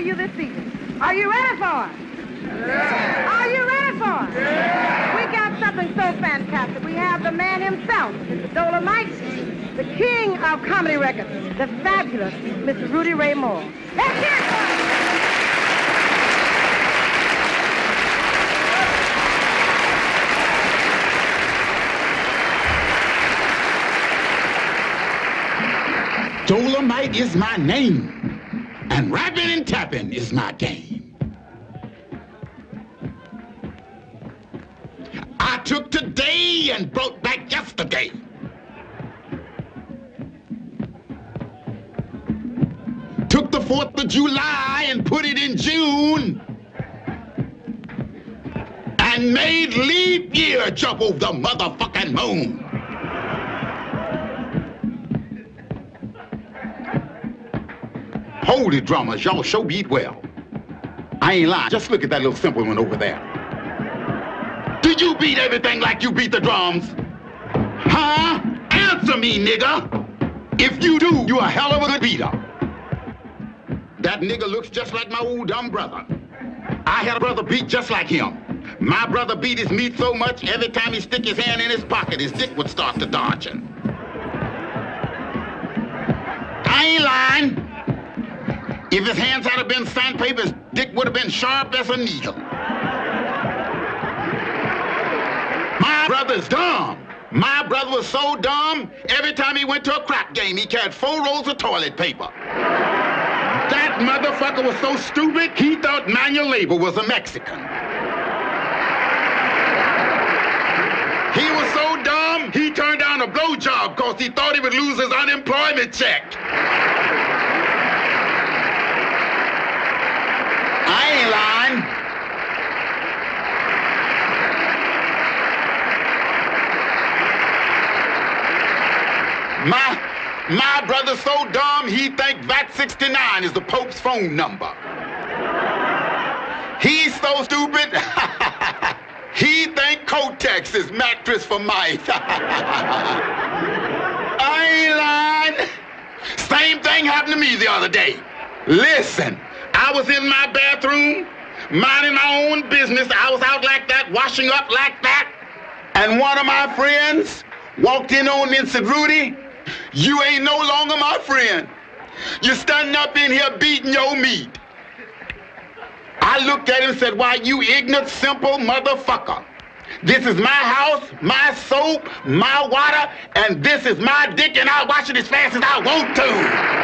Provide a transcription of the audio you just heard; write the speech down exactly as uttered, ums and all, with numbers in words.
you this evening. Are you ready for it? Yeah. Are you ready for it? Yeah. We got something so fantastic. We have the man himself, Mister Dolomite, the king of comedy records, the fabulous Mister Rudy Ray Moore. Let's hear it for him. Dolomite is my name, and rapping and tapping is my game. I took today and brought back yesterday. Took the fourth of July and put it in June, and made leap year jump over the motherfucking moon. Hold it, drummers. Y'all show beat well. I ain't lying. Just look at that little simple one over there. Do you beat everything like you beat the drums? Huh? Answer me, nigga. If you do, you a hell of a good beater. That nigga looks just like my old dumb brother. I had a brother beat just like him. My brother beat his meat so much, every time he stick his hand in his pocket, his dick would start to dodging. I ain't lying. If his hands had been sandpaper, his dick would have been sharp as a needle. My brother's dumb. My brother was so dumb, every time he went to a crap game, he carried four rolls of toilet paper. That motherfucker was so stupid, he thought manual labor was a Mexican. He was so dumb, he turned down a blowjob because he thought he would lose his unemployment check. I ain't lying. My, my brother's so dumb, he think V A T sixty-nine is the Pope's phone number. He's so stupid, he think Kotex is mattress for mice. I ain't lying. Same thing happened to me the other day. Listen. I was in my bathroom, minding my own business. I was out like that, washing up like that. And one of my friends walked in on me and said, Rudy, you ain't no longer my friend. You're standing up in here beating your meat. I looked at him and said, why, you ignorant, simple motherfucker. This is my house, my soap, my water, and this is my dick, and I'll wash it as fast as I want to.